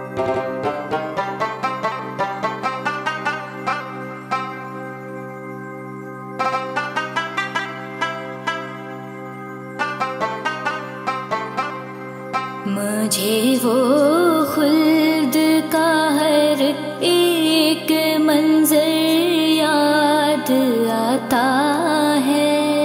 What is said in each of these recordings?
मुझे वो खुल्द का हर एक मंजर याद आता है।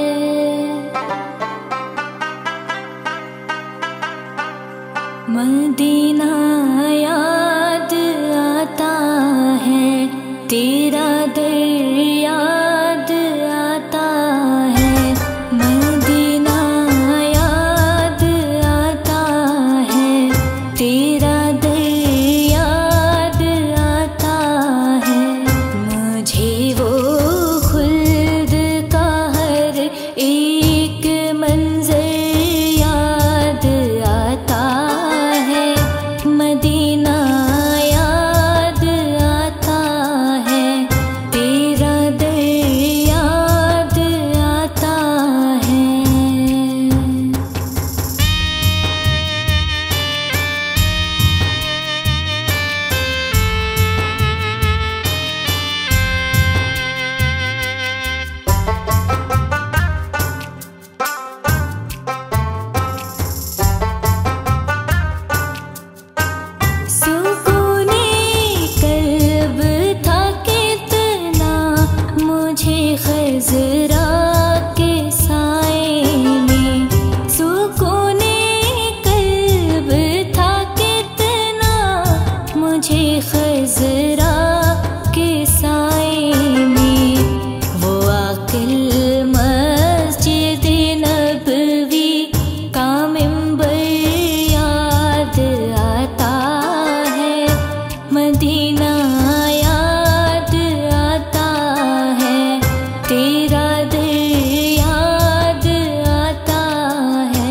मदीना याद आता है, तेरा दर याद आता है। मदीना याद आता है, तेरा दर याद आता है। मुझे वो खुल्द का हर एक मंजर याद आता है। मदीना याद आता है, तेरा दर याद आता है। सुकूने कल्ब था कितना मुझे खज़रा के साए में। सुकूने कल्ब था कितना मुझे खज़रा के साए में। वो आकिल मस्जिद नबवी का मिंबर याद आता है। मदीना याद आता है, तेरा दर याद आता है।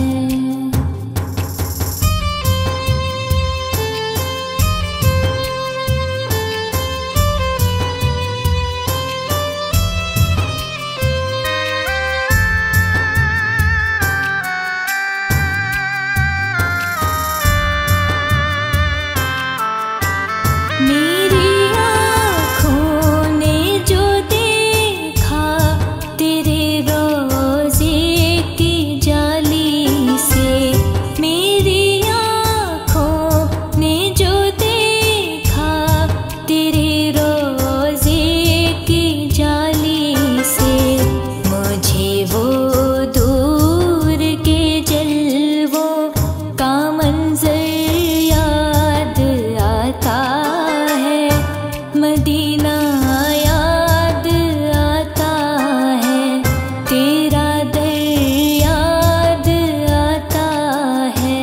मेरी आँखों ने जो देखा तेरे रोज़े की जाली से। मेरी आँखों ने जो देखा तेरे रोज़े की जाली से। मुझे वो दूर के जलवों का मंजर याद आता है। मदीना याद आता है, तेरा दर याद आता है।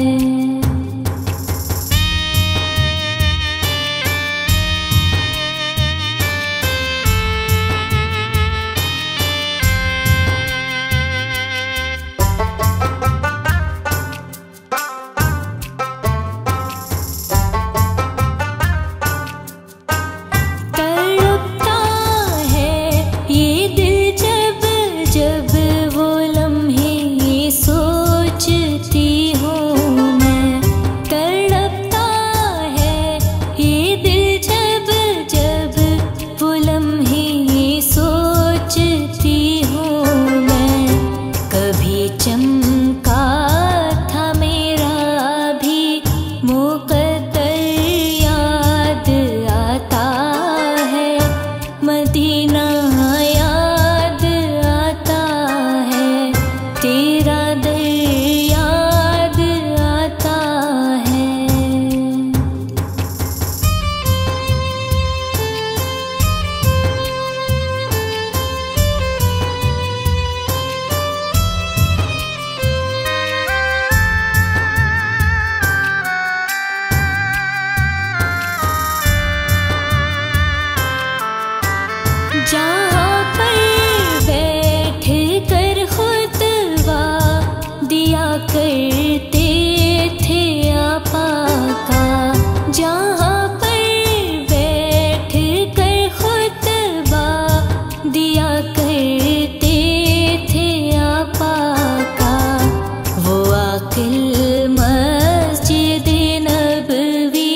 तड़पता है ये दिल जब जब वो लम्हे सोचती हूँ मैं। तड़पता है ये दिल जब जब वो लम्हे सोचती हूँ मैं। कभी चमका था मेरा भी मुक़द्दर याद आता है। मदीना याद आता है, तेरा दर याद आता है। जहाँ पर बैठ कर खुतबा दिया करते थे आपा का। जहाँ पर बैठ कर खुतबा दिया करते थे आपा का। वो आकिल मस्जिद नबवी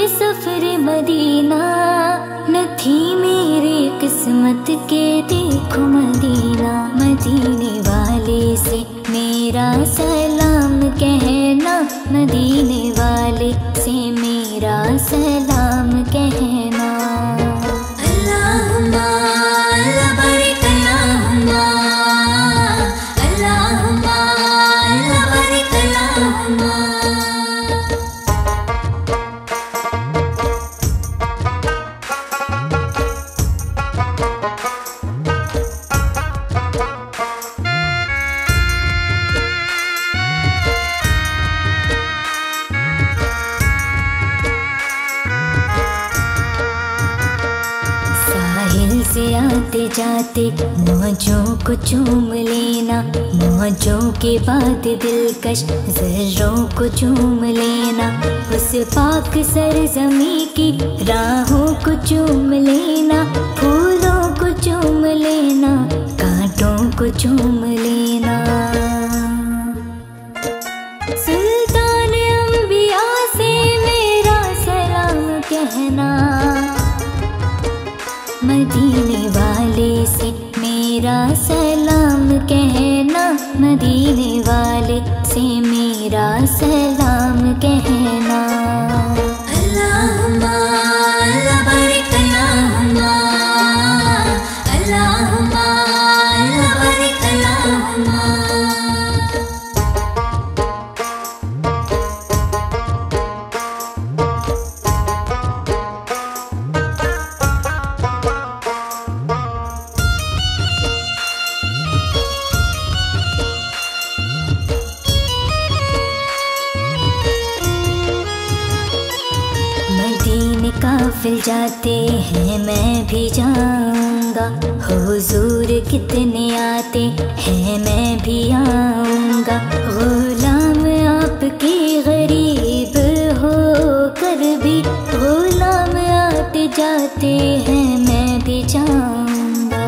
सफर मदीना, न थी मेरी किस्मत के देखो मदीना। मदीने वाले से मेरा सलाम कहना, मदीने वाले से मेरा सलाम कहना। अल्लाहुम्मा अल्लाह बारिक अल्लाहुम्मा, अल्लाहुम्मा अल्लाह बारिक अल्लाहुम्मा। साहिल से आते जाते मौजों को चूम लेना, मौजों के बाद दिलकश ज़र्रों को चूम लेना। उस पाक सरज़मी की राहों को चूम लेना, फूलों को चूम लेना, कांटों को चूम लेना। सुल्तान अंबिया से मेरा सलाम कहना, मदीने वाले से मेरा सलाम कहना, मदीने वाले से मेरा सलाम कहना। अल्लाहुम्मा अल्लाह बारिक अल्लाहुम्मा, अल्लाहुम्मा अल्लाह बारिक अल्लाहुम्मा। मदीने काफिल जाते हैं मैं भी जाऊंगा, हुजूर कितने आते हैं मैं भी आऊंगा। गुलाम आपके गरीब हो कर भी गुलाम आते जाते हैं मैं भी जाऊंगा।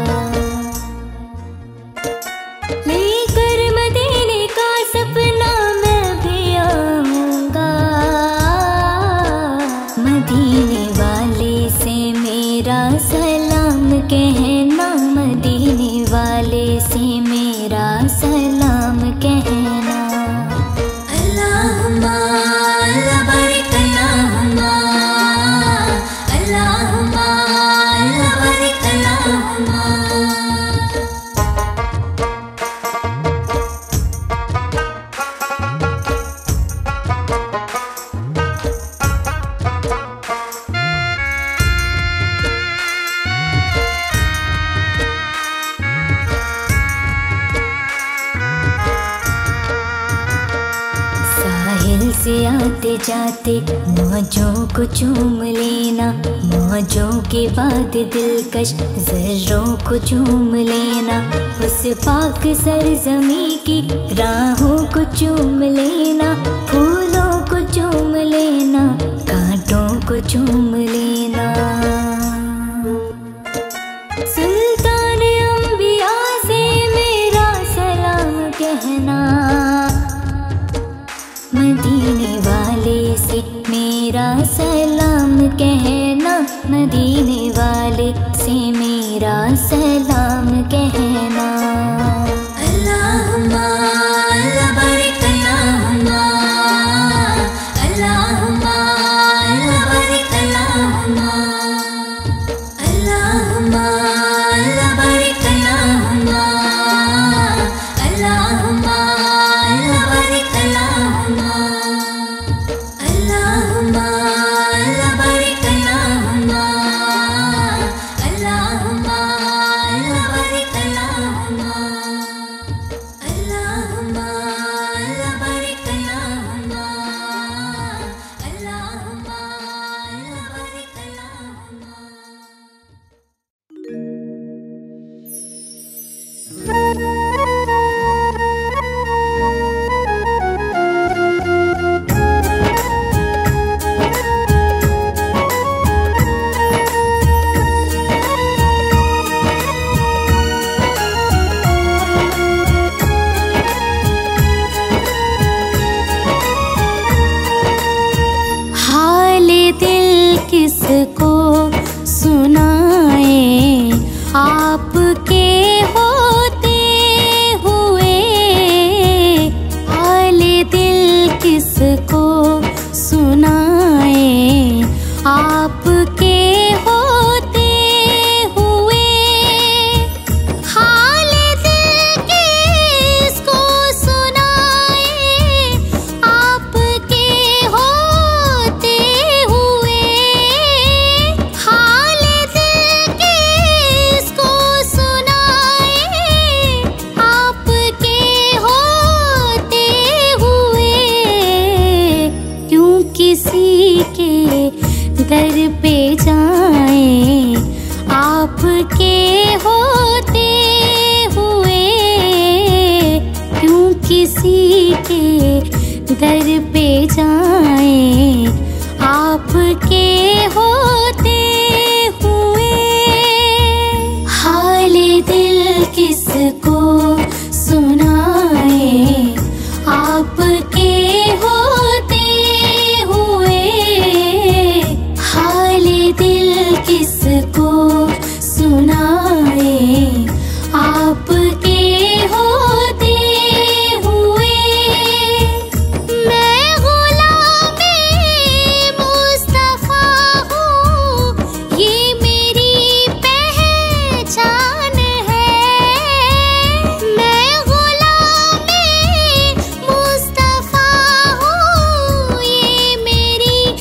लेकर मदीने का सपना मैं भी आऊंगा, मदीने वाले से मेरा सलाम कहना, मदीने वाले से मेरा सलाम कहना। अल्लाहुम्मा अल्लाह बारिक अल्लाहुम्मा, अल्लाहुम्मा अल्लाह बारिक अल्लाहुम्मा। साहिल से आते जाते मौजों को चूम लेना, मौजों के बाद दिलकश ज़र्रों को चूम लेना। उस पाक सरज़मी की राहों को चूम लेना, फूलों को चूम लेना, कांटों को चूम लेना। सुल्तान अंबिया से मेरा सलाम कहना, मदीने वाले से मेरा सलाम कहना, मदीने वाले से मेरा सलाम कहना। अल्लाहुम्मा अल्लाह बारिक अल्लाहुम्मा, अल्लाहुम्मा अल्लाह बारिक अल्लाहुम्मा, अल्लाहुम्मा अल्लाह बारिक अल्लाहुम्मा, अल्लाहुम्मा अल्लाह बारिक अल्लाहुम्मा, अल्लाहुम्मा अल्लाह बारिक अल्लाहुम्मा, अल्लाहुम्मा अल्लाह बारिक किसी के दर पे जाएं, आपके होते हुए क्यों किसी के दर पे जाएं, आपके होते हुए। हाले दिल किसको सुनाएं, आपके होते हुए। हाले दिल किसको सुनाएं, आपके होते हुए। मैं गुलामे मुस्तफा हूँ, ये मेरी पहचान है। मैं गुलामे मुस्तफा हूँ, ये मेरी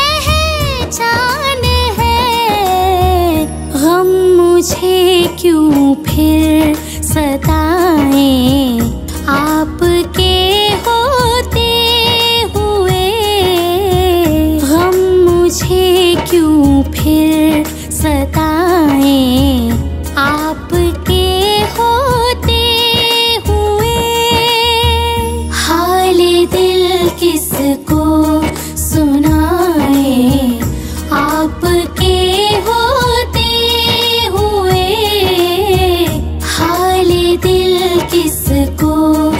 पहचान है। गम मुझे क्यों फिर सताएं, आपके होते हुए। गम मुझे क्यों फिर सताएं, आपके होते हुए। हाले दिल किसको सुनाएं, आपके होते हुए। हाले दिल किसको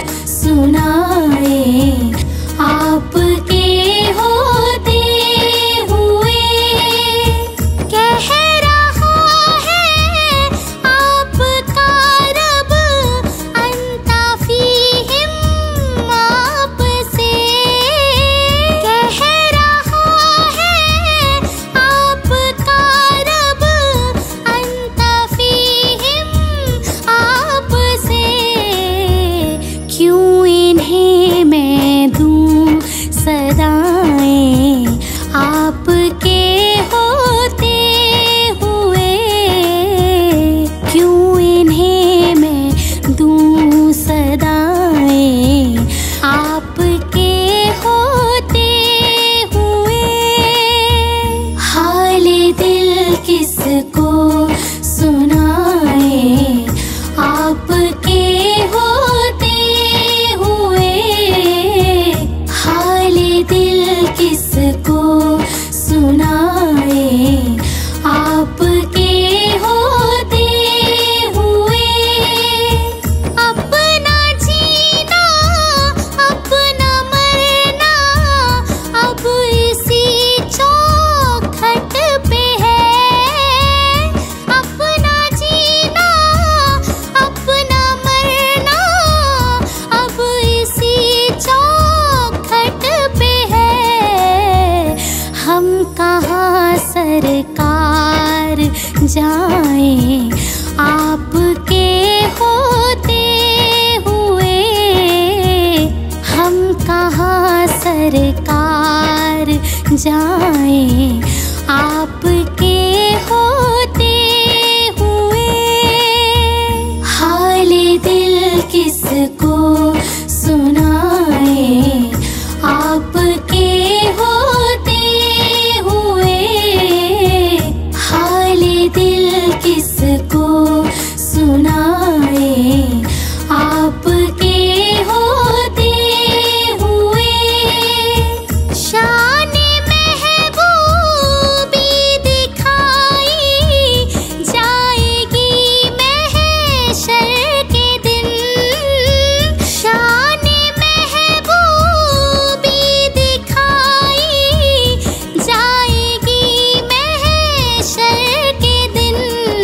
सुनाएं, आपके होते हुए। कह रहा है आपका रब अंता फीहिम आपसे। कह रहा है आपका रब अंता फीहिम आपसे। क्यों इन्हें मैं दूं सदाएं, आपके होते हुए। क्यों इन्हें मैं दूं सदाएं, आपके होते हुए। हाले दिल किसको सुनाएं, आपके होते हुए। हाले दिल किसको सुनाएं, आपके होते हुए। अपना जीना अपना मरना अब इसी चौखट पे है। अपना जीना अपना मरना अब इसी चौखट पे है। हम कहाँ सरकार जाएं, आपके होते हुए। हम कहाँ सरकार जाएं, आपके होते हुए। हाले दिल किसको सुनाएं, आपके होते हुए। हाले दिल किसको सुनाएं, आपके होते हुए। शान महबूबी दिखाई जाएगी महशर के दिन। शान महबूबी दिखाई जाएगी महशर के दिन।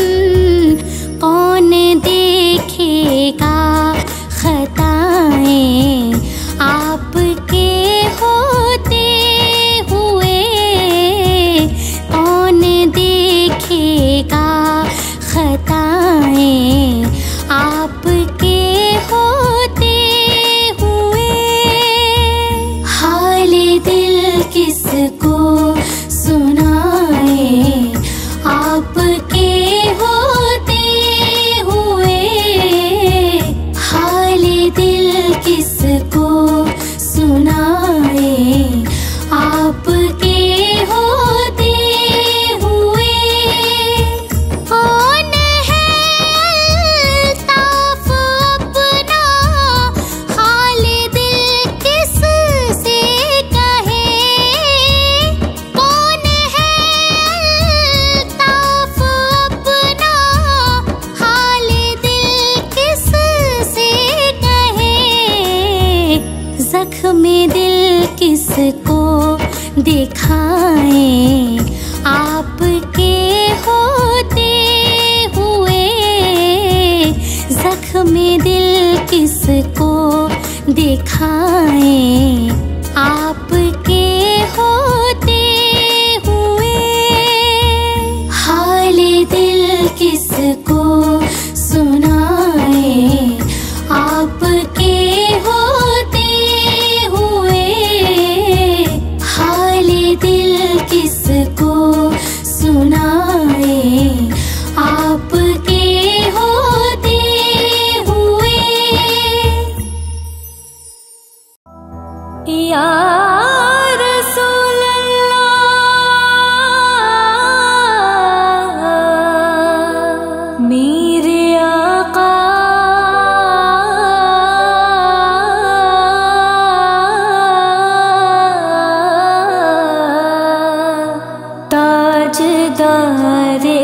कौन देखेगा खताएं, आपके होते हुए। कौन देखेगा खताएं, आपके होते हुए। हाले दिल किसको सुनाएं, आपके होते हुए। हाले दिल किसको सुनाएं, आप दिखाएं आपके होते हुए। जख्म दिल किसको दिखाएं आपके होते हुए। हाल दिल किसको सुनाएं आपके होते हुए। हाल दिल किसको सुनाएं आपके होते हुए। या रसूल अल्लाह मेरे आका, ताजदारे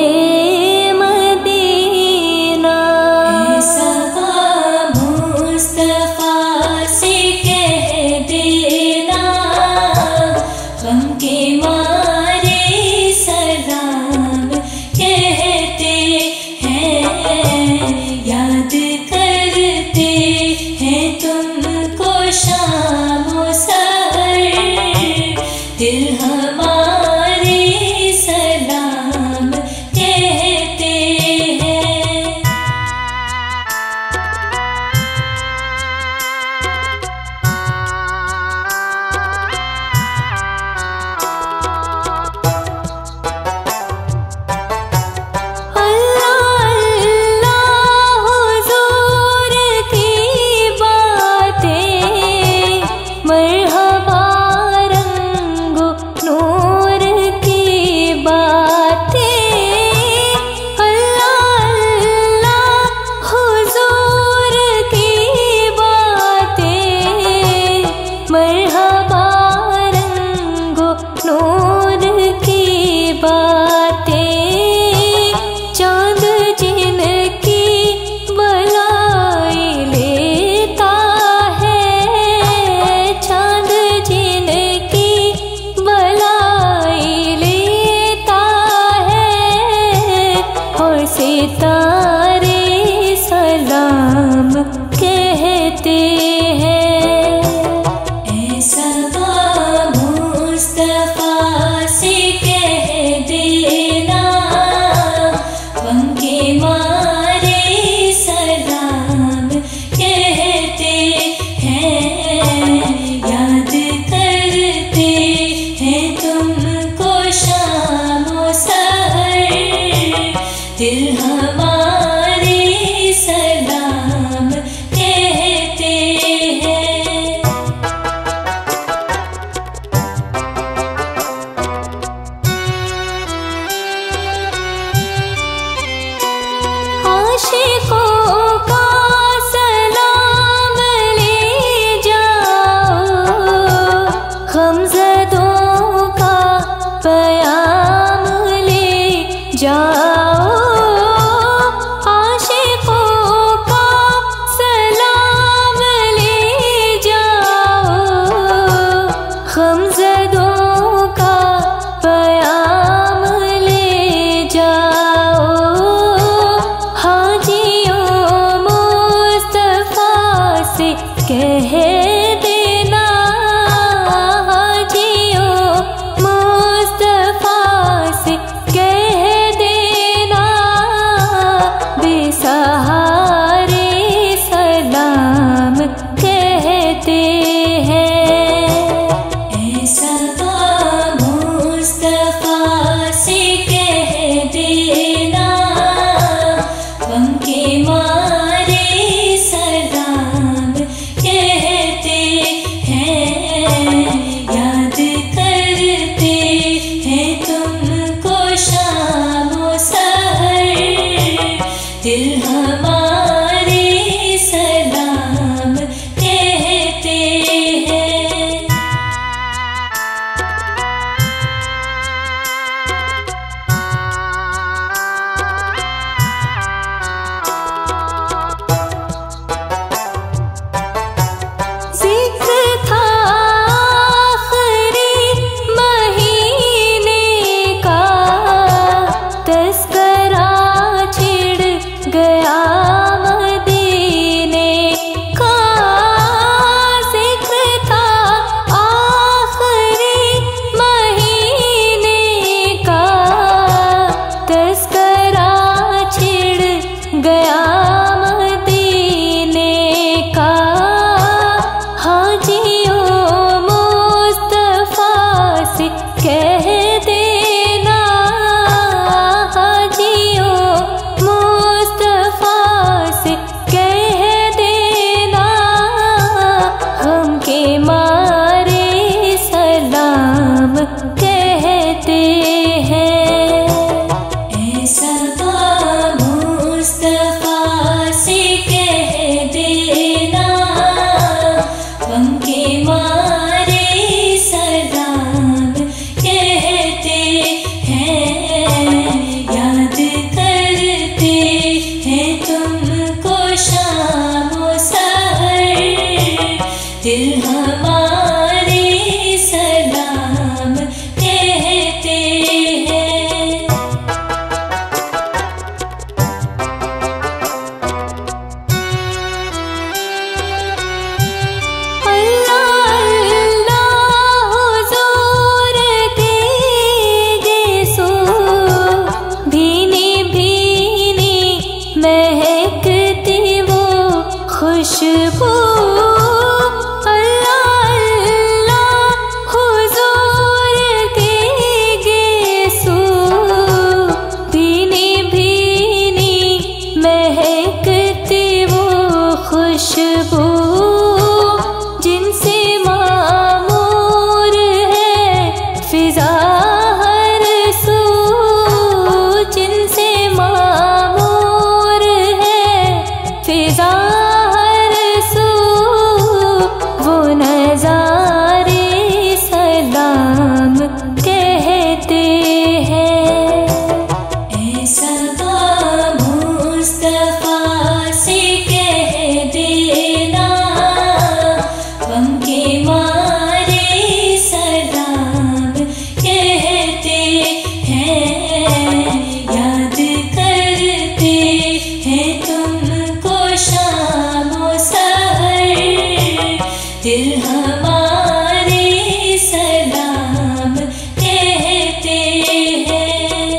मदीना। ऐसा मुस्तफा से कह देना, गम के मारे सलाम कहते हैं। याद करते हैं तुमको शाम सहर, दिल हमारे सलाम कहते हैं। अल्लाह अल्लाह हुजूर की बातें, मरहबा रंगो नूर की बातें। अल्लाह अल्लाह हुजूर की बातें, मरहबा रंगो नूर की बातें। चांद जिनकी बलाई लेता है, चांद जिनकी बलाई लेता है। और सितारे सलाम कहते हैं। ऐसा मुस्तफा से कह देना, गम के मारे सलाम कहते हैं। याद करते हैं तुमको शाम सहर, दिल हमारे सलाम कहते हैं। आशिकों का सलाम ले जाओ, गमज़दों का प्याम ले जाओ। आशिकों का सलाम ले जाओ, गमज़दों का प्याम ले जाओ। हाजियों मुस्तफा से कह देना, हाजियों मुस्तफा से कह देना। कह देना, हाजियों मुस्तफा से कह देना, हमके मारे सलाम कहते हैं। ऐसा मुस्तफा से कह देना, हमके मारे सलाम कहते हैं। याद करते हैं तुमको शाम सहर, दिल हमारे सलाम कहते हैं। अल्लाह अल्लाह हुजूर के गेसो, भीनी भीनी महकती वो खुशबू। अल्लाह अल्लाह हुजूर के गेसो, भीनी भीनी महकती वो खुशबू, जिनसे मामूर है फिजा हर सू, जिनसे मामूर है फिजा हर सू, वो नज़ारे सलाम कहते हैं। ऐसा मुस्तफा से कह देना, हमके मारे सलाम कहते हैं। याद करते हैं तुमको शाम सहर, दिल हमारे सलाम कहते हैं।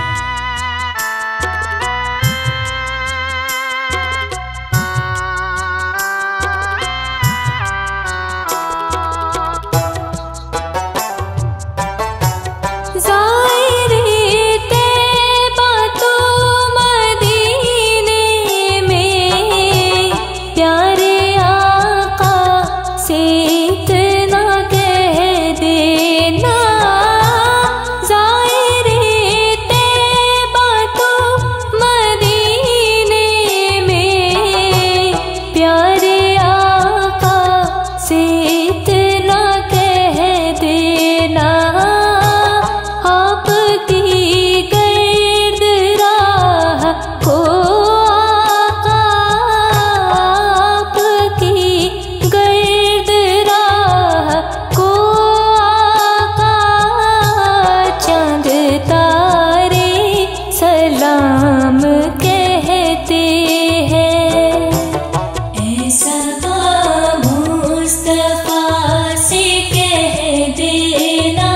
ज़ाहिरे तैबा तो मदीने में, प्यारे आका से इतना कह देना। ज़ाहिरे तैबा तो मदीने में, प्यारे आका से इतना कह देना, आपकी गर्द राह को आका, आपकी गर्द राह को आका, चांद तारे सलाम कहते हैं। ऐसा मुस्तफा से कह देना,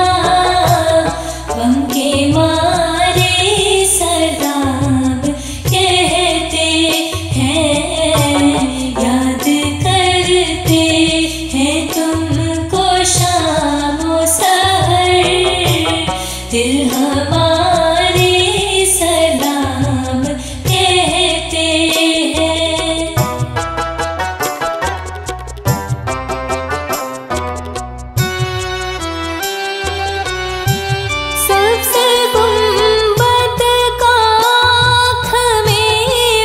हमके मारे सलाम कहते हैं। याद करते हैं तुमको शाम सहर, दिल हमारे सलाम कहते हैं। सबसे गुंबद का आँख में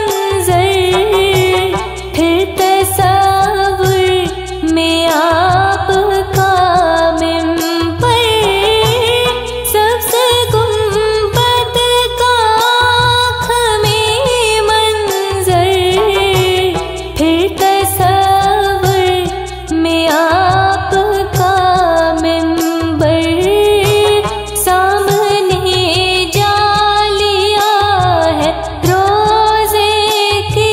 मंजर, फिर तस्वुर में आपका मिंबर। सबसे गुंबद का आँख में मंजर, फिर तस्वुर में आपका मिंबर। सामने जालिया है रोज़े की,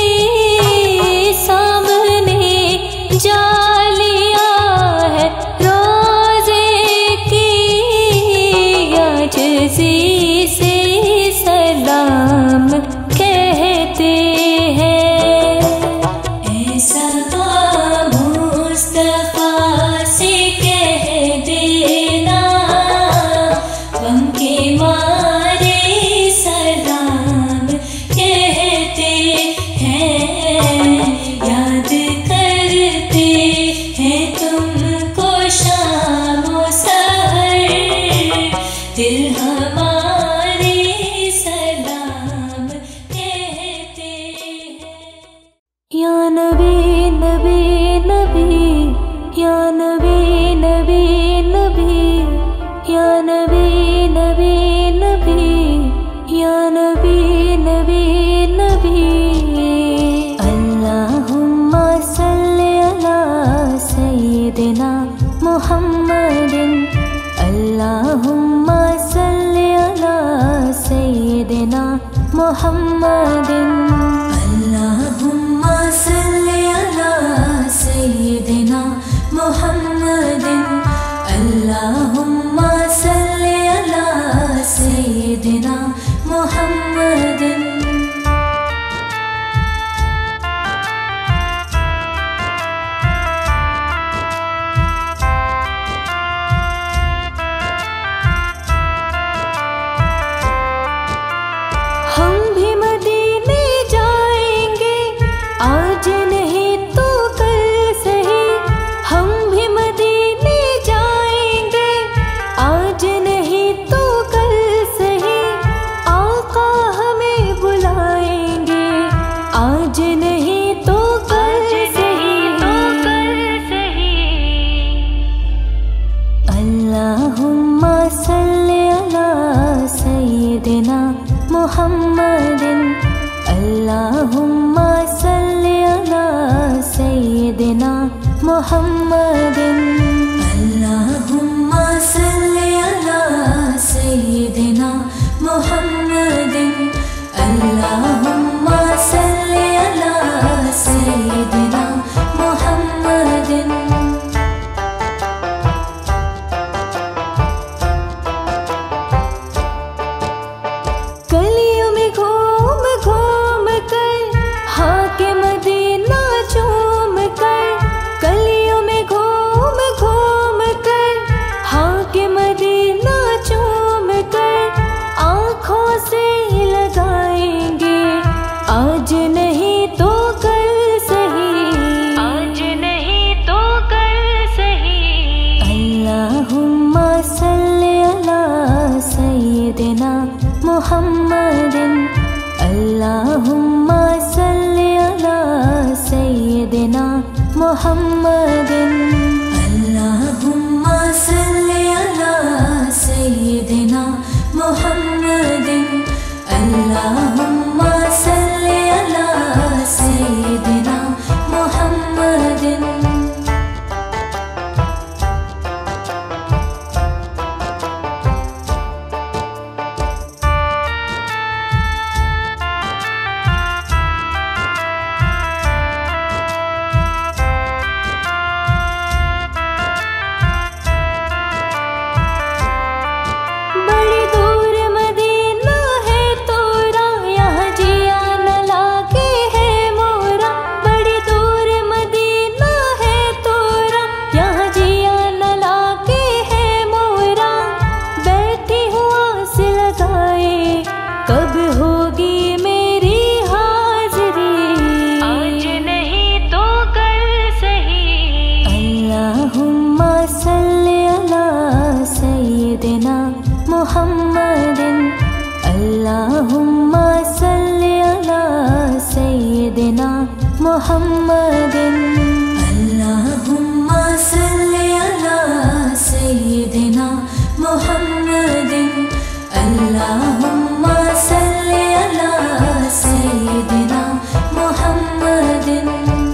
सामने जालिया है रोज़े की, आजिज़ी से सलाम कहते हैं। ऐसा मुस्तफा से कह देना, मुहम्मदिन। अल्लाहुम्मा सल्लि अला सय्यिदिना मुहम्मदिन। अल्लाहुम्मा सल्लि अला सय्यिदिना मुहम्मदिन। हम भी मदीने जाएंगे, आज नहीं तो कल सही। हम भी मदीने जाएंगे, आज नहीं तो कल सही। आका हमें बुलाएंगे, आज नहीं तो कल सही। अल्लाहुम्मा सल्लि अला सय्यिदिना मुहम्मदिन। अल्लाहुम्मा सल्लि अला सय्यिदिना मुहम्मदिन। अल्लाहुम्मा सल्लि अला सय्यिदिना मुहम्मदिन। अल्लाहुम्मा सल्लि अला सय्यिदिना मुहम्मदिन। गलियों में घूम घूम कर हाके मदीना चूम कर। गलियों में घूम घूम कर हाके मदीना चूम कर। आँखों से लगाएंगे, आज नहीं तो कल सही। आज नहीं तो कल सही। अल्लाहुम्मा सल्लि अला सय्यिदिना मुहम्मदिन। अल्लाहुम्मा सल्लि अला सय्यिदिना मुहम्मदिन। अल्लाहुम्मा सल्लि अला सय्यिदिना मुहम्मदिन। अल्लाहुम्मा सल्लि अला सय्यिदिना मुहम्मदिन। बड़ी दूर मदीना है तोरा, यहाँ जिया न लागे है मोरा। बड़ी दूर मदीना है तोरा, यहाँ जिया न लागे है मोरा। बैठी हूँ आस लगाए, कब होगी मेरी हाज़िरी। आज नहीं तो कल सही। अल्लाहुम्मा सल्लि अला सय्यिदिना मुहम्मदिन। अल्लाहुम्मा सल्लि अला सय्यिदिना मुहम्मदिन। अल्लाहुम्मा सल्लि अला सय्यिदिना मुहम्मदिन। अल्लाहुम्मा सल्लि अला सय्यिदिना मुहम्मदिन।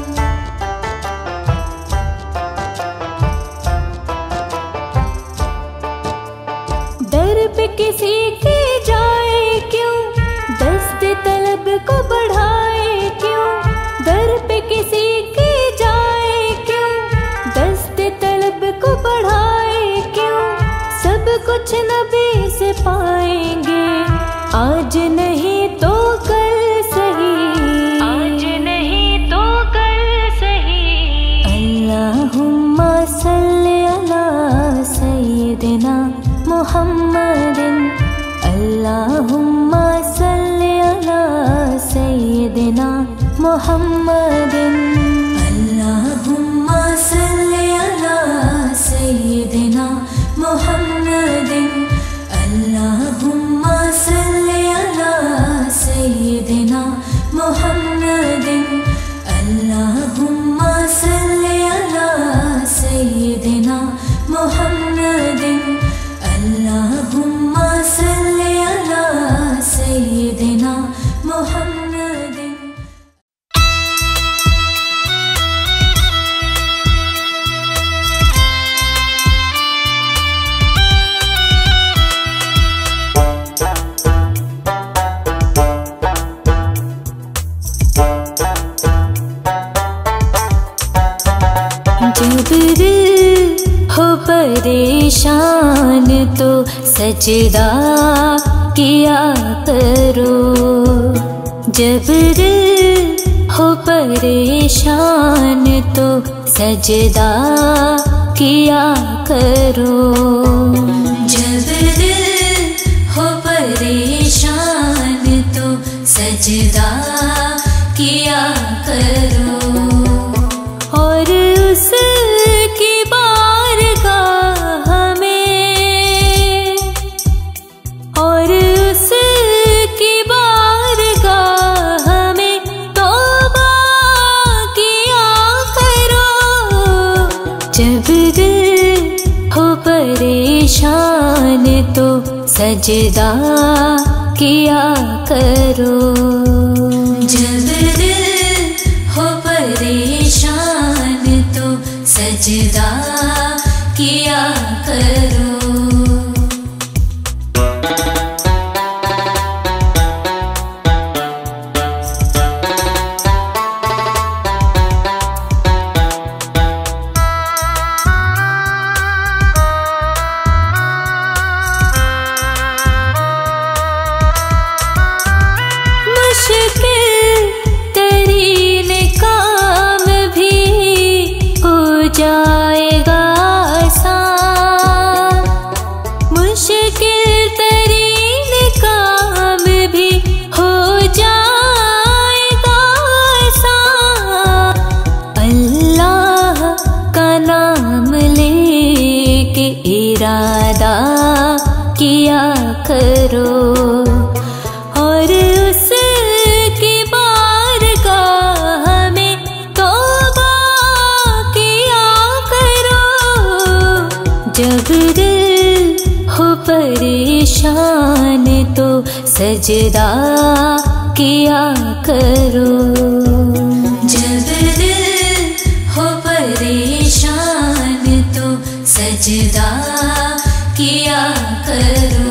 दर पे किसी के जाए क्यों, दस्त तलब को बढ़ाए क्यों। दर पे किसी के जाए क्यों, दस्त तलब को बढ़ाए क्यों। सब कुछ नबी से पाएंगे, आज नहीं तो कल सही। आज नहीं तो कल सही। अल्लाहुम्मा सल्लि अला सय्यिदिना मुहम्मदिन। अल्लाहुम्मा सल्लि अला सय्यिदिना मुहम्मदिन। अल्लाहुम्मा सल्लि अला सय्यिदिना मुहम्मदिन। अल्लाहुम्मा सल्लि अला सय्यिदिना मुहम्मदिन। अल्लाहुम्मा सल्लि अला सय्यिदिना मुहम्मदिन। अल्लाहुम्मा सल्लि अला सय्यिदिना मुहम्मदिन। परेशान तो सजदा किया करो। जब दिल हो परेशान तो सजदा किया करो। जब दिल हो परेशान तो सजदा किया करो। और उसकी बारगाह में, और उसकी बारगाह में तौबा किया करो। जब दिल हो परेशान तो सजदा किया करो। जब दिल हो परेशान तो सजदा किया करो। जाएगा आसान, मुश्किल तरीन काम भी हो जाएगा आसान। अल्लाह का नाम लेके इरादा किया करो। और उसकी बारगाह में तौबा किया करो। जब दिल हो परेशान तो सजदा किया करो। जब दिल हो परेशान तो सजदा किया करो।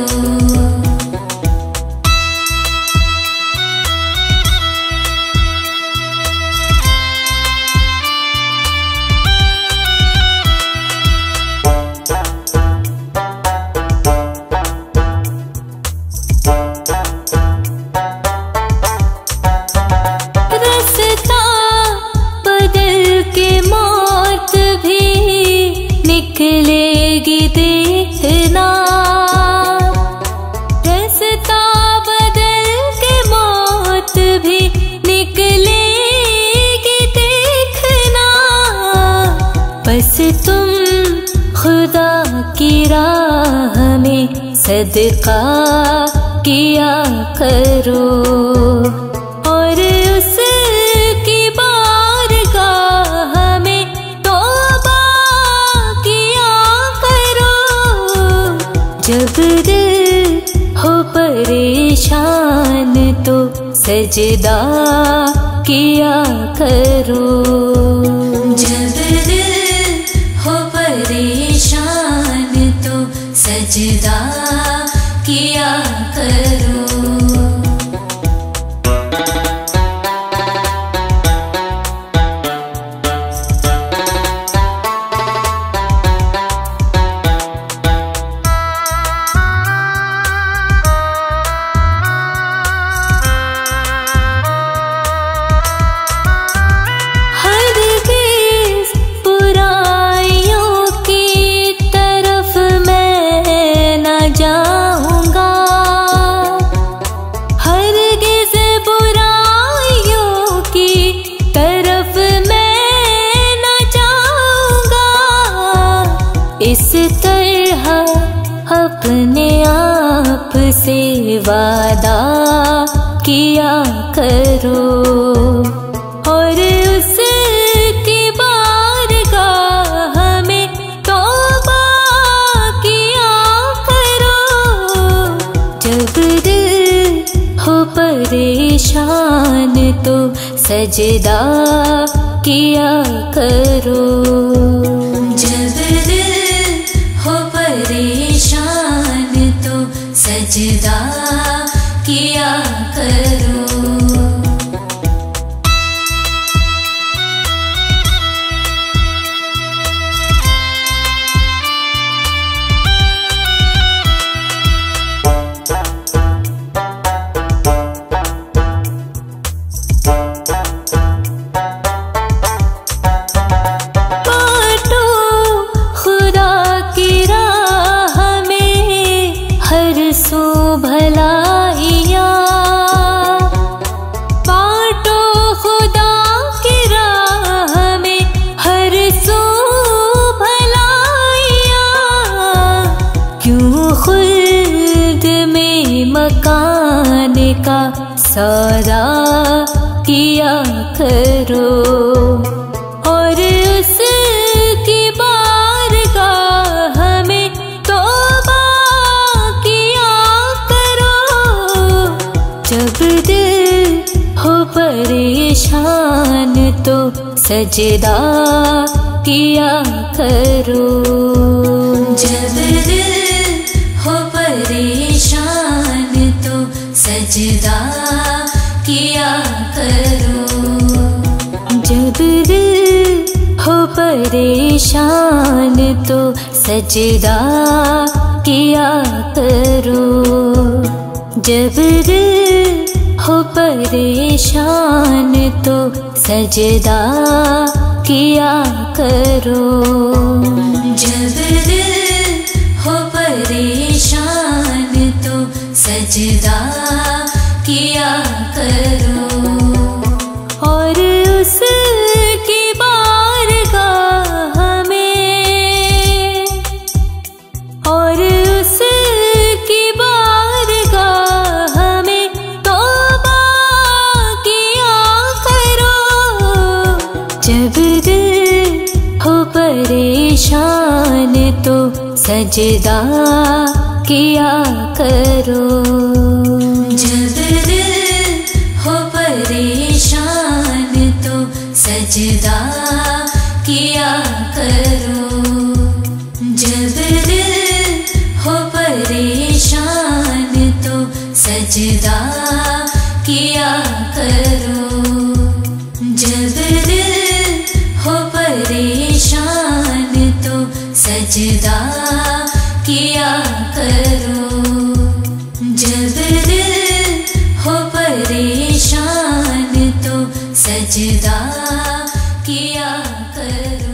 निकलेगी देखना, रास्ता बदल के मौत भी निकलेगी देखना। बस तुम खुदा की राह में सदका किया करो। और उसकी बारगाह में तौबा किया करो। जब दिल हो परेशान तो सजदा किया करो। जब दिल हो परेशान तो सजदा किया करो। इस तरह अपने आप से वादा किया करो। और उसकी बारगाह में तौबा किया करो। जब दिल हो परेशान तो सजदा किया करो। जब दिल हो परेशान तो सजदा किया करो। खुल्द में मकान का सौदा किया करो और उसकी बारगाह में तौबा किया करो। जब दिल हो परेशान तो सजदा किया करो। जब दिल हो परेशान तो सजदा किया करो। जब दिल हो परेशान तो सजदा किया करो। जब दिल हो परेशान तो सजदा किया करो। जब दिल हो परेशान तो सजदा किया करो और उसकी बारगाह में और उसकी बारगाह में तौबा किया करो। जब दिल हो परेशान तो सजदा किया करो। जब दिल हो परेशान तो सजदा किया करो। जब दिल हो परेशान तो सजदा किया करो। जब दिल हो परेशान तो सजदा किया करो। जब दिल हो परेशान तो सजदा किया करो।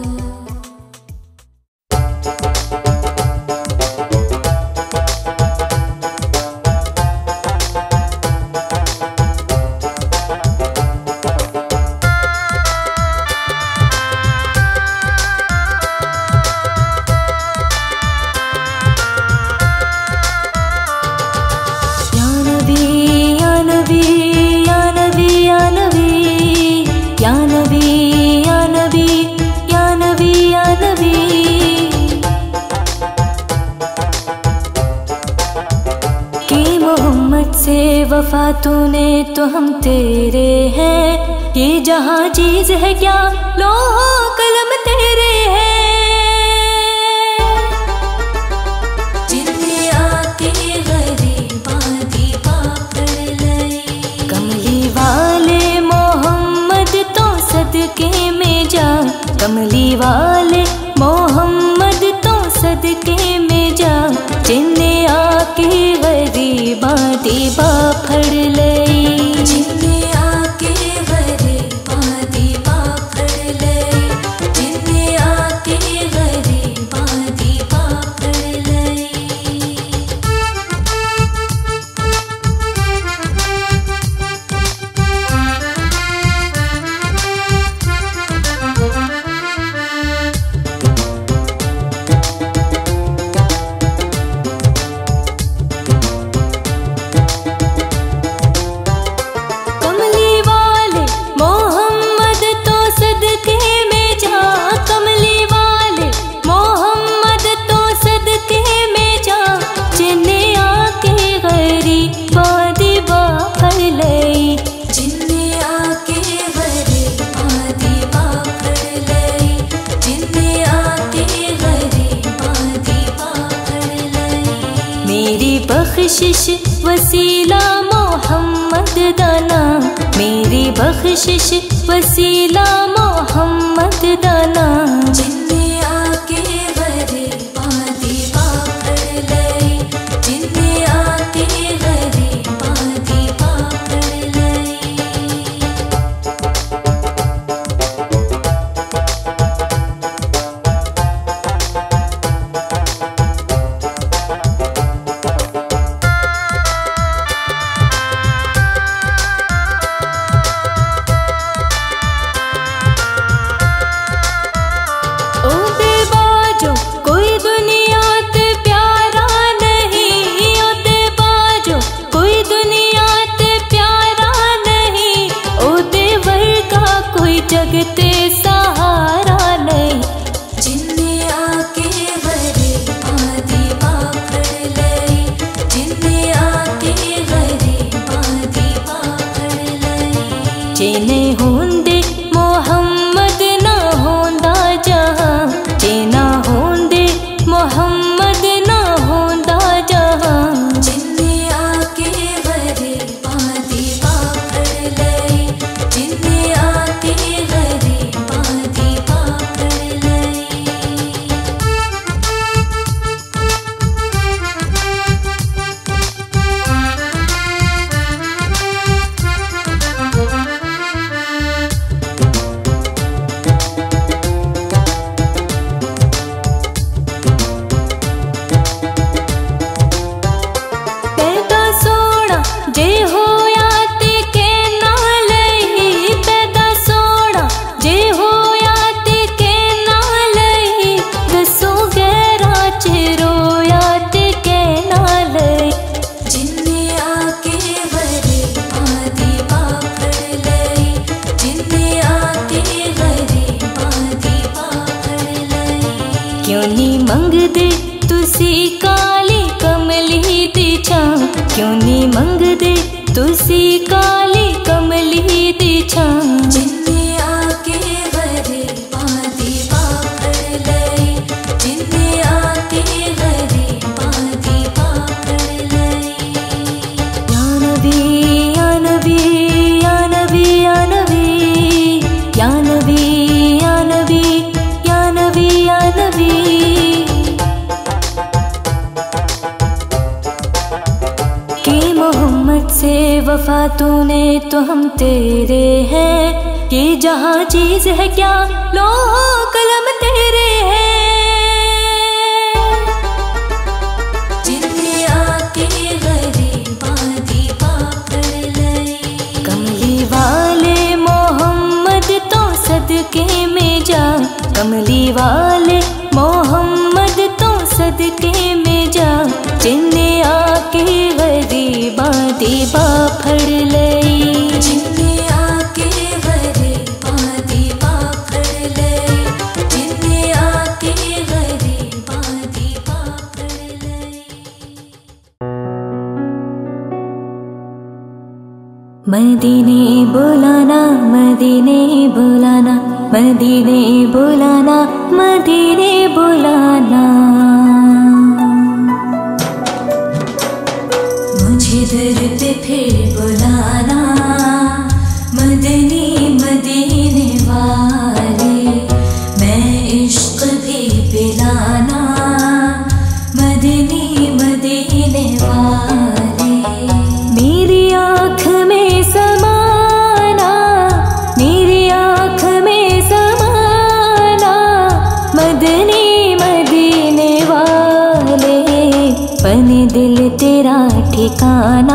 से वफा तूने तो हम तेरे हैं, ये जहाँ चीज है क्या लोहा कलम तेरे हैं। जिनके आके गरीबा दीवा पड़ लई, कमली वाले मोहम्मद तो सदके में जा। कमली वाले मोहम्मद तो सदके में जा। जिनने आके गरीबा दीवा फड़ लई, जिनने आके गरीबा दीवा फड़ लई, जिनने आके गरीबा दीवा फड़ लई। बख्शिश वसीला मोहम्मद दाना, मेरी बख्शिश वसीला मोहम्मद दाना। जिनने आके गरीबा दीवा फड़ लई, जिनने आके गरीबा दीवा फड़ लई। ओ बेवफा तूने तो हम तेरे हैं, ये जहाँ चीज है क्या लो कलम तेरे हैं। जिन्ने आके गरीबा दीपा पढ़ लई, कमली वाले मोहम्मद तो सदके में जा, कमली वाले मोहम्मद तो सदके में जा। जिन्ने आके गरीबा दीपा पढ़ लई, जिन्ने आके गरीबा दीपा पढ़ लई, जिन्ने आके गरीबा दीपा पढ़ लई। मदीने बुलाना, मदीने बुलाना, मदीने बुलाना, मदीने बुलाना। मुझे दर पे फिर बुलाना, मदनी मदीने वाले, मैं इश्क भी पिलाना, मदनी मदीने वाले। मेरी आँख में समाना, मेरी आँख में समाना, मदनी मदीने वाले, बने दिल तेरा ठिकाना,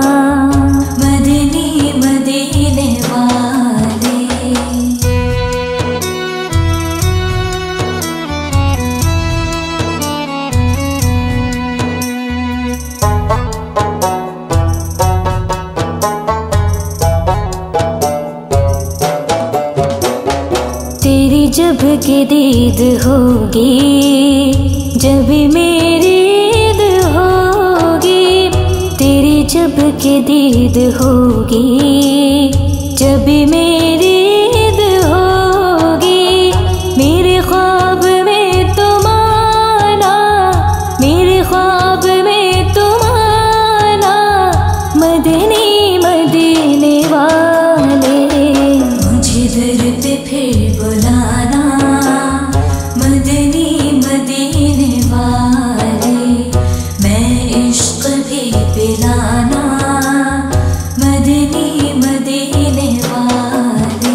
मदनी मदीने वाले। तेरी जब के दीद होगी, जब मेरी ईद होगी, तेरी जब के दीद होगी, जब मेरी ईद होगी। मेरे ख्वाब में तुम आना, मेरे ख्वाब में तुम आना, मदनी मदीने वाले। मुझे दर पे फिर बुलाना, मदनी मदीने वाले, मैं इश्क भी पिलाना, मदनी मदीने वाले।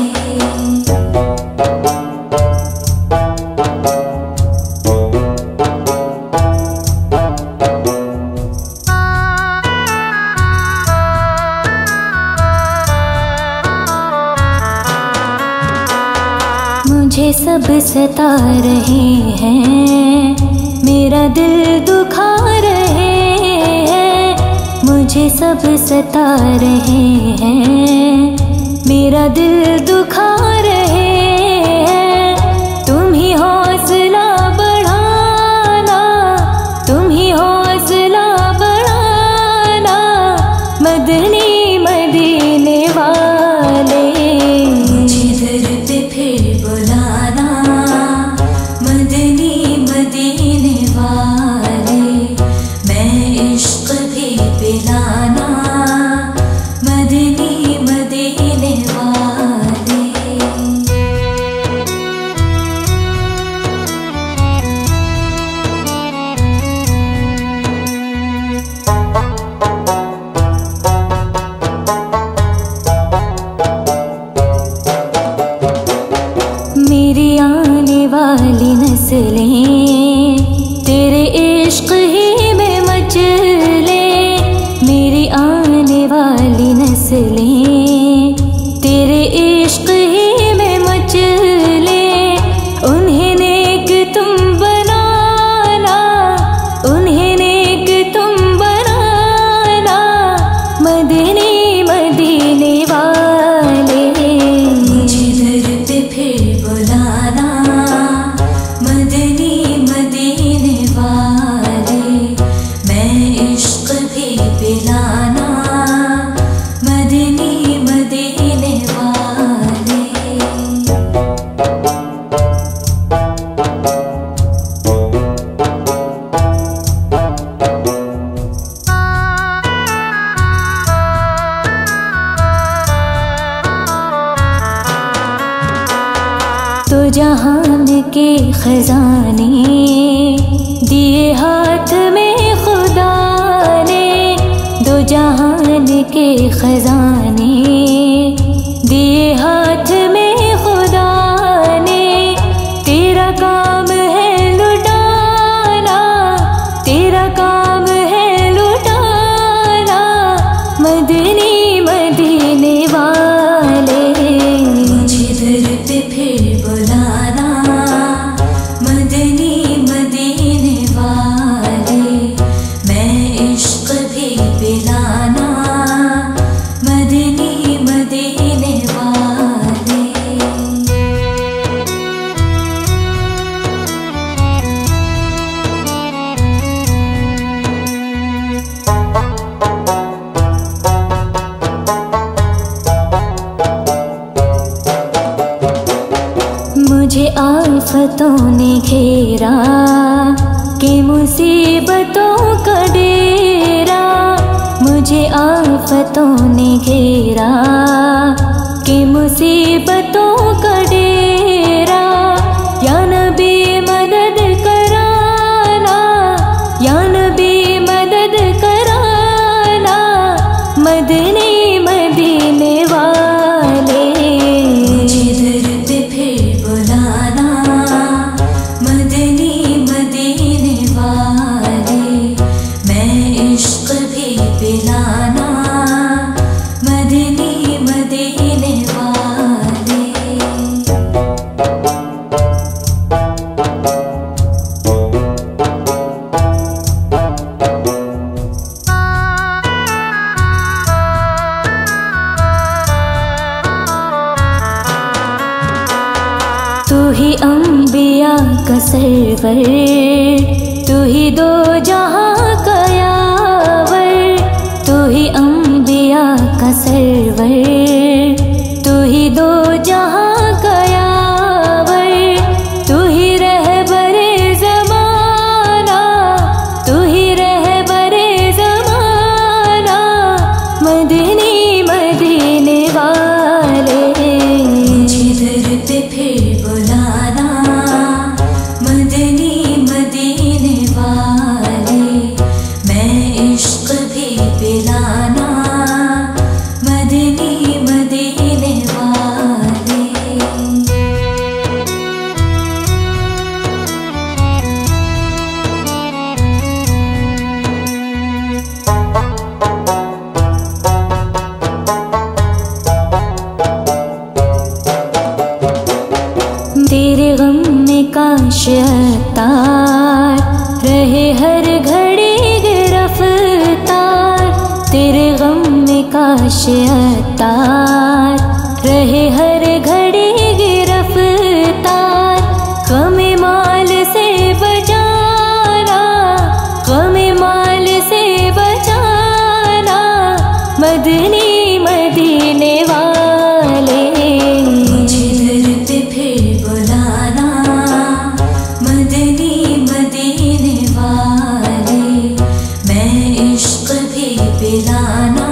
मुझे सब सता रहे हैं, मेरा दिल दुखा रहे हैं, मुझे सब सता रहे हैं, मेरा दिल दुखा रहे हैं। तुम ही हौसला बढ़ाना, तुम ही हौसला बढ़ाना, मदनी मदीने वाले। मुझे दर पे फिर बुलाना, मदनी मदीने वाले, मैं इश्क भी पिलाना, मदनी मदीने वाले। मेरी आने वाली नस्लें तेरे इश्क ही में मचले, मेरी आने वाली नस्लें तेरे इश्क ही में मचले। उन्हें नेक तुम बनाना, उन्हें नेक तुम बनाना, मदनी मदीने वाले। मुझे दर पे फिर बुलाना, मदनी मदीने वाले, मैं इश्क भी पिलाना, मदनी मदीने वाले। तो जहान के खजाने दिए हाथ में खुदा ने, दो जहान के खजाने दिए हाथ में खुदा ने। तेरा काम है लुटाना, तेरा काम है लुटाना, मदनी मदीने वाले। मुझे दर पे फिर बुलाना, मदनी मदीने वाले। मैं इश्क भी पिलाना, मदनी मदीने वाले। मुझे आफतों ने घेरा कि मुसीबतों का डेरा। मुझे आफतों ने घेरा कि मुसीबतों का डेरा। या नबी मदद कराना, या नबी मदद कराना, मदनी मदीने वाले। मुझे दर पे फिर बुलाना, मदनी मदीने वाले। मैं इश्क भी पिलाना, मदनी मदीने वाले। तू ही अंबिया का सरवर, तू ही दो जहां का यावर। तू ही अंबिया का सरवर, तू ही दो जहां का यावर। तू ही रहबरे ज़माना, तू ही रहबरे ज़माना, मदनी मदीने वाले। मुझे दर पे फिर बुलाना, मदनी मदीने वाले। मैं इश्क भी पिलाना, मदनी मदीने वाले। तेरे गम में काश अतार रहे हर घड़ी गिरफ्तार। तेरे गम में काश अतार रहे हर घड़ी गिरफ्तार। गम माल से बचाना, गम माल से बचाना, मदनी मदीने वाले। मुझे दर पे फिर बुलाना, मदनी मदीने वाले। मैं इश्क भी पिलाना,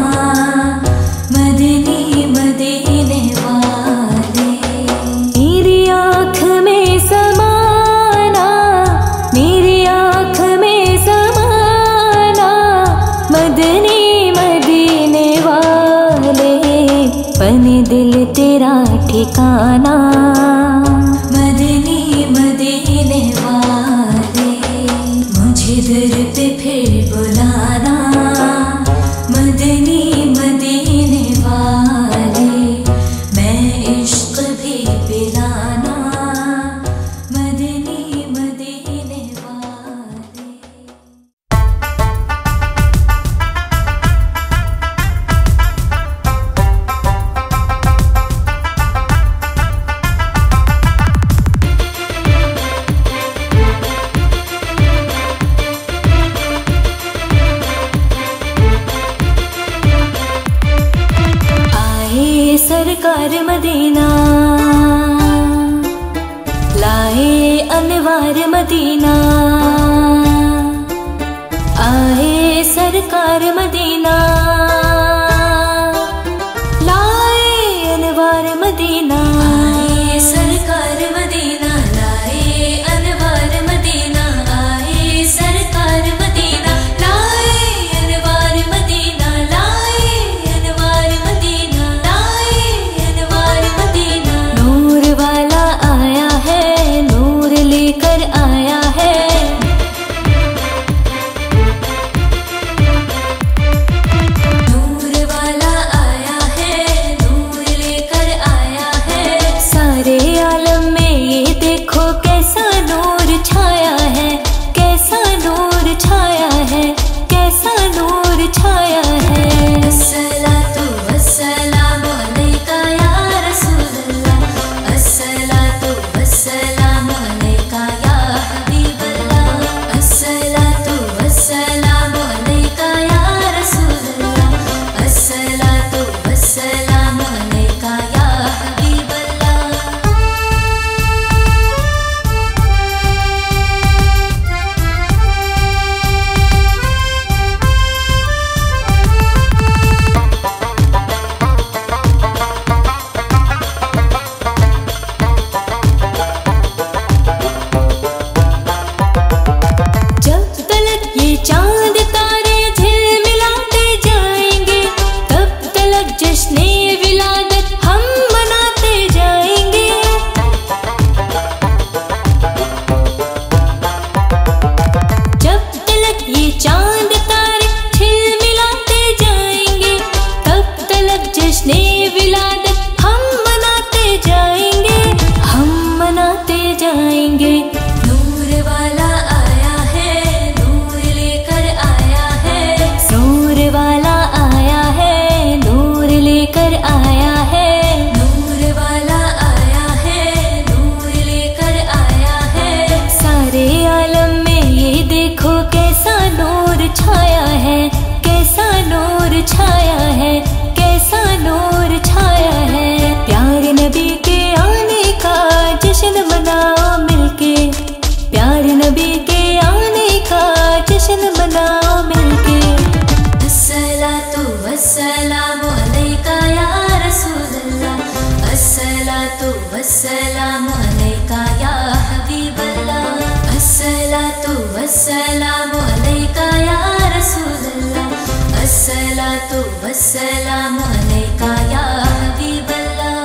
मदनी मदीने वाले। मेरी आँख में समाना, मेरी आँख में समाना, मदनी मदीने वाले। बने दिल तेरा ठिकाना, मदनी मदीने वाले। मुझे दर पे फिर बुलाना, मदनी मदीने वाले। मैं इश्क भी पिलाना, मदनी मदीने वाले। सरकार मदीना लाए अनवार मदीना। आए सरकार मदीना लाए अनवार मदीना। आए सरकार मदीना लाए अनवार मदीना। आए सरकार मदीना लाए अनवार मदीना। लाए वस्सलामु अलैका या हबीबल्लाह।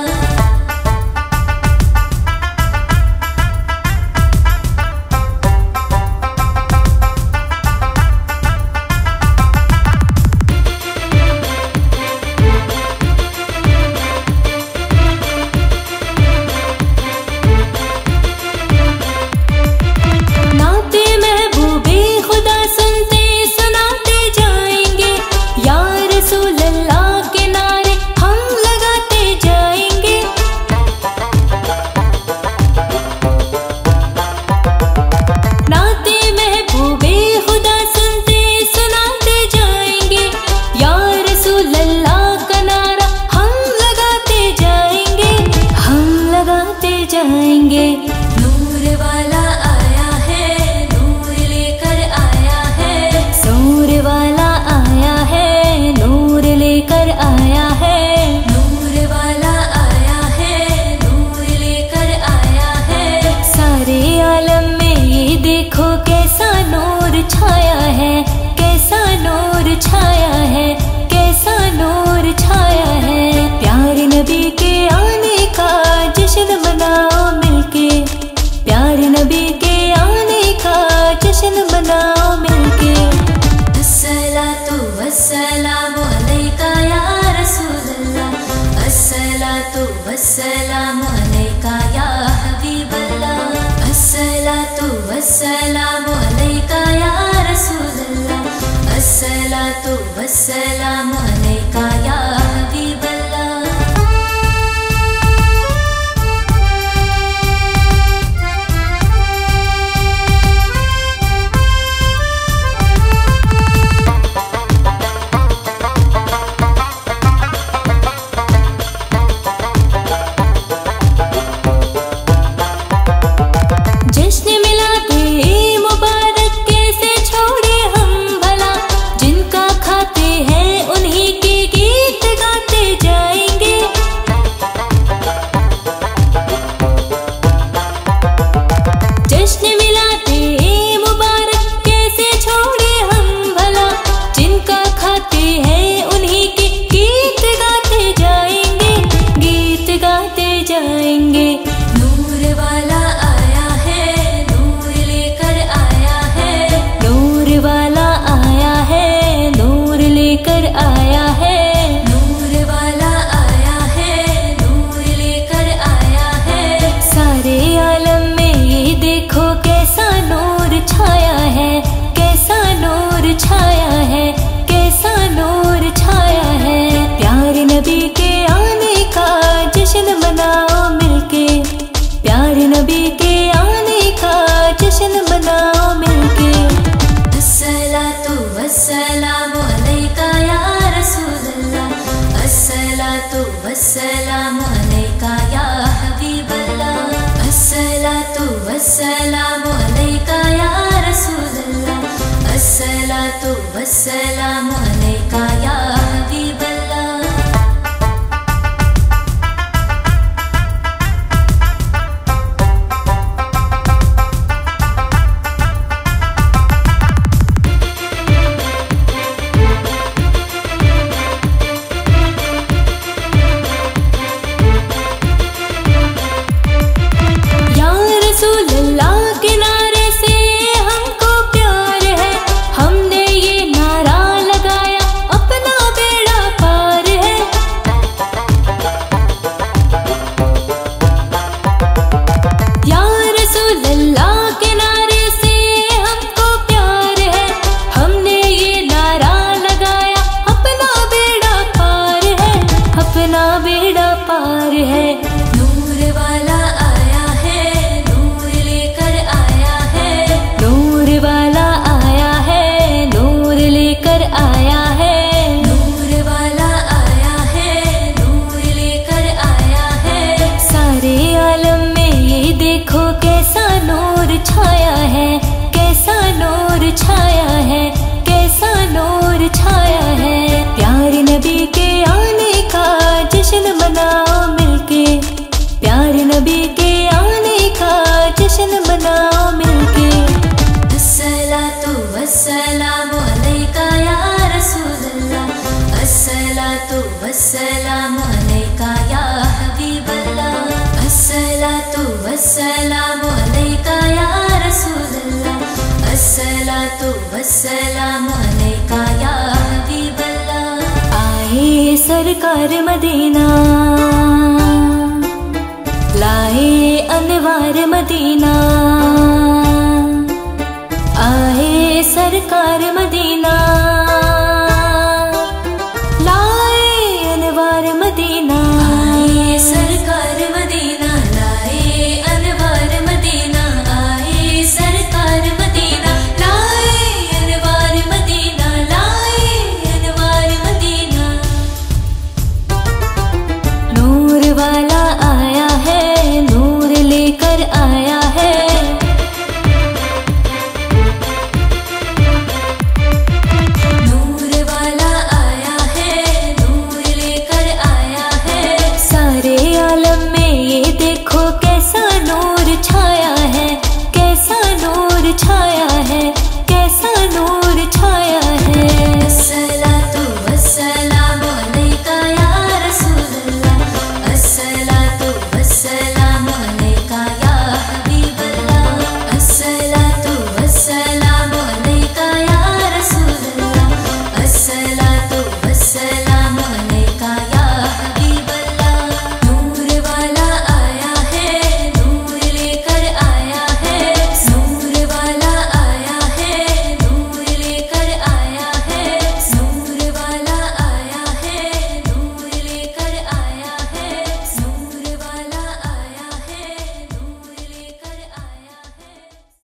नूर वाला आया है, नूर लेकर आया है। सूर वाला आया है, नूर लेकर आया है। नूर वाला आया है, नूर लेकर आया है। सारे आलम में ये देखो कैसा नूर छाया है, कैसा नूर छाया है, कैसा नूर छाया है। प्यारे नबी के आने का जश्न मनाओ मिलके, प्यारे नबी के आने का जश्न मनाओ मिलके। अस्सलातु वस्सलामु अलैका या रसूलल्लाह। अस्सलातु वस्सलामु अलैका या हबीबल्लाह। अस्सलातु वस्सलामु अलैका या रसूलल्लाह। अस्सलातु वस्सलामु अलैका या हबीबल्लाह। वस्सलामु अलैका या रसूलल्लाह। अस्सलातु वस्सलामु अलैका या हबीबल्लाह। अस्सलातु वस्सलामु अलैका या रसूलल्लाह। अस्सलातु वस्सलामु अलैका या हबीबल्लाह। अपना सरकार मदीना।